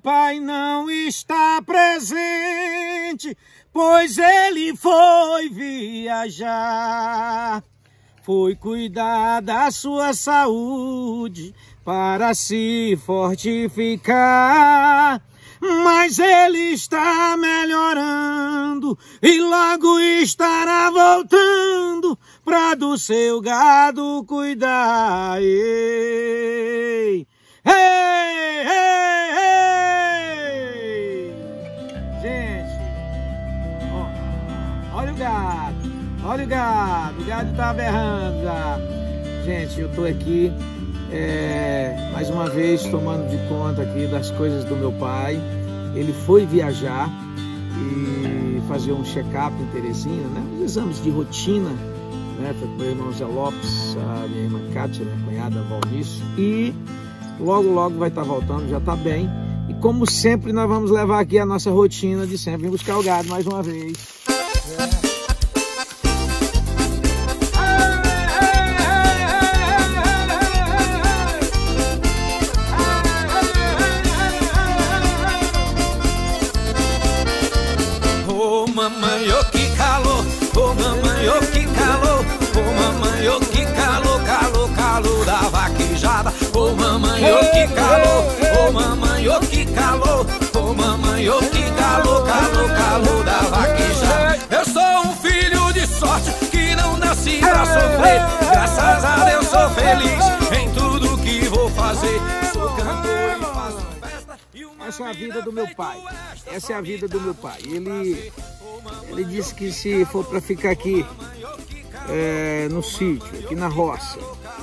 pai não está presente, pois ele foi viajar. Foi cuidar da sua saúde para se fortificar. Mas ele está melhorando e logo estará voltando pra do seu gado cuidar. Ei, ei, ei, ei. Gente, ó, olha o gado tá berrando já. Gente, eu tô aqui mais uma vez tomando de conta aqui das coisas do meu pai. Ele foi viajar e fazer um check-up em Teresina, né? Os exames de rotina, né? Foi com o meu irmão Zé Lopes, a minha irmã Kátia, minha cunhada Valnício, e logo vai estar voltando, já está bem. E como sempre, nós vamos levar aqui a nossa rotina de sempre, buscar o gado mais uma vez. Mamãe, oh que calor, oh mamãe, oh que calor, oh mamãe, oh que calor, calor da vaquejada. Oh mamãe, oh que calor, oh mamãe, oh que calor, oh mamãe, oh que calor, calor da vaquejada. Eu sou um filho de sorte que não nasci pra sofrer. Graças a Deus sou feliz em tudo que vou fazer. Sou cantor e faço festa. Essa é a vida do meu pai. Essa é a vida do meu pai. Ele disse que se for para ficar aqui no sítio, aqui na roça,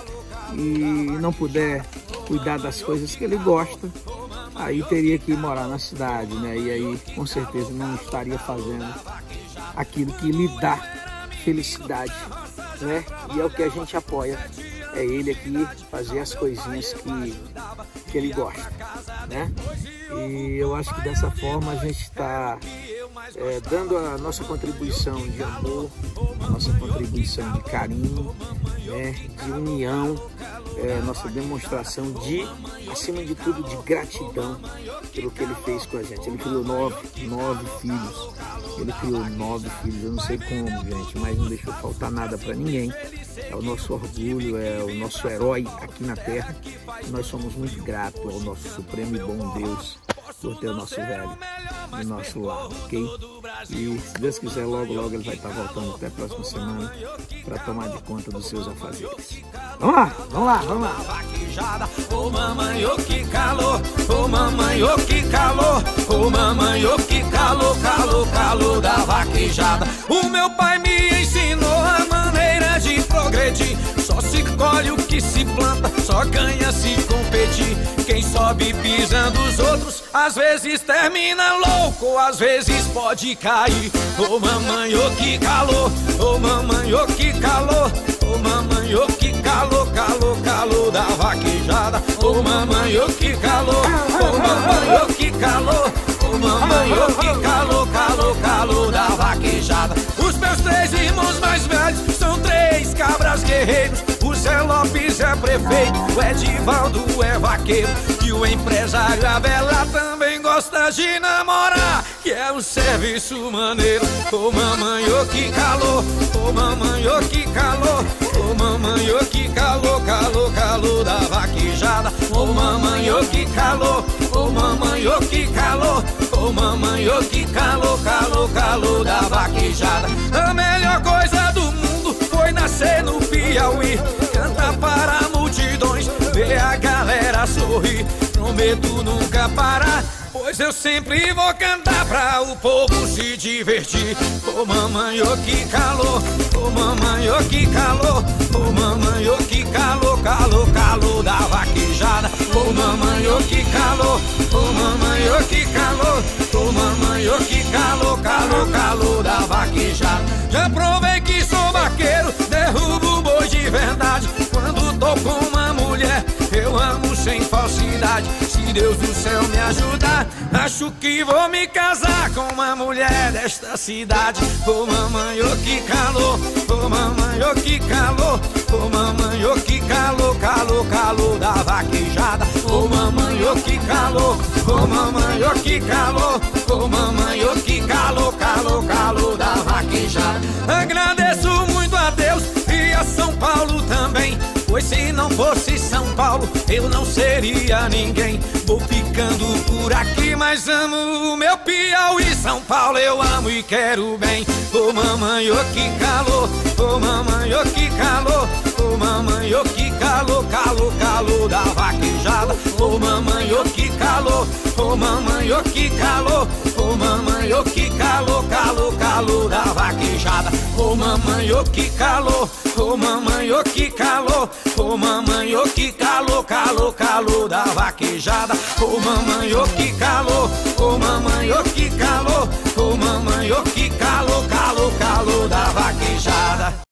e não puder cuidar das coisas que ele gosta, aí teria que ir morar na cidade, né? E aí com certeza não estaria fazendo aquilo que lhe dá felicidade, né? E é o que a gente apoia, é ele aqui fazer as coisinhas que ele gosta, né? E eu acho que dessa forma a gente está dando a nossa contribuição de amor, nossa contribuição de carinho, né, de união, nossa demonstração de, acima de tudo, de gratidão pelo que ele fez com a gente. Ele criou nove filhos. Ele criou 9 filhos, eu não sei como, gente, mas não deixou faltar nada para ninguém. É o nosso orgulho, é o nosso herói aqui na terra. E nós somos muito gratos ao nosso supremo e bom Deus por ter o nosso velho do nosso lado, ok? E se Deus quiser, logo ele vai estar voltando até a próxima semana para tomar de conta dos seus afazeres. Vamos lá! Ô mamãe, ô que calor, ô mamãe, ô que calor, ô mamãe, ô que calor, calor da vaquejada. O meu pai me ensinou a maneira de progredir. Só se colhe o que se planta, só ganha se competir. Quem sobe pisando os outros, às vezes termina louco, às vezes pode cair. Ô mamãe, ô que calor, ô mamãe, ô que calor, ô mamãe, ô que calor, calor da vaquejada. Ô mamãe, ô que calor, ô mamãe, ô que calor, ô mamãe, ô que calor, calor da vaquejada. Os meus 3 irmãos mais velhos são 3 cabras guerreiros. O Zé Lopes é prefeito, o Edivaldo é vaqueiro, e o empresário Abela também gosta de namorar, que é um serviço maneiro. Ô mamãe, ô que calor, ô mamãe, ô que calor, ô mamãe, ô que calor, calor da vaquejada. Ô mamãe, ô que calor, ô mamãe, ô que calor, ô mamãe, ô que calor, calor da vaquejada. A melhor coisa do mundo foi nascer no Piauí, cantar para multidões, ver a galera sorrir. Prometo nunca parar, pois eu sempre vou cantar pra o povo se divertir. Ô mamãe, ô que calor, ô mamãe, ô que calor, ô mamãe, ô que calor, calor da vaquejada. Ô mamãe, ô que calor, ô mamãe, ô que calor, ô mamãe, ô que calor, calor da vaquejada. Já provei que sou vaqueiro, derrubo boi de verdade. Quando tô com uma mulher, eu amo ser sem falsidade. Se Deus do céu me ajudar, acho que vou me casar com uma mulher desta cidade. Ô mamãe, ô que calor, ô mamãe, ô que calor, ô mamãe, ô que calor, calor, calor da vaquejada. Ô mamãe, ô que calor, ô mamãe, ô que calor, ô mamãe, ô que calor, calor, calor da vaquejada. Agradeço muito a Deus e a São Paulo também, pois se não fosse São Paulo eu não seria ninguém. Vou ficando por aqui, mas amo o meu Piauí. São Paulo eu amo e quero bem. Ô mamãe, ô que calor, ô mamãe, ô que calor, ô mamãe, ô que calor, calor, calor da vaquejada. Ô mamãe, ô que calor, ô mamãe, ô que calor, ô mamãe, ô que calor, calor, calor da vaquejada. Ô mamãe, ô que calor, ô mamãe, ô que calor, ô mamãe, ô que calor, calor, calor da vaquejada. Ô mamãe, ô que calor, ô mamãe, ô que calor, ô mamãe, ô que calor, calor.